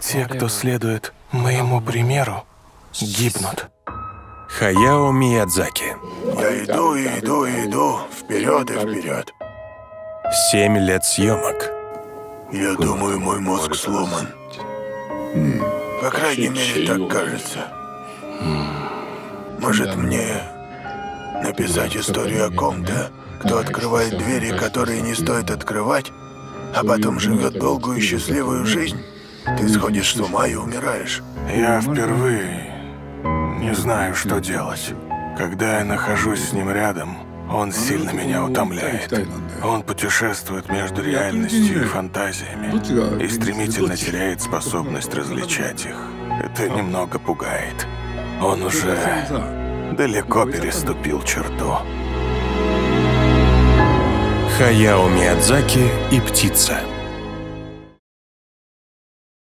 Те, кто следует моему примеру, гибнут. Хаяо Миядзаки. Я иду, вперед и вперед. 7 лет съемок. Я думаю, мой мозг сломан. По крайней мере, так кажется. Может, мне написать историю о ком-то, кто открывает двери, которые не стоит открывать, а потом живет долгую и счастливую жизнь? Ты сходишь с ума и умираешь. Я впервые не знаю, что делать. Когда я нахожусь с ним рядом, он сильно меня утомляет. Он путешествует между реальностью и фантазиями и стремительно теряет способность различать их. Это немного пугает. Он уже далеко переступил черту. Хаяо Миядзаки и птица.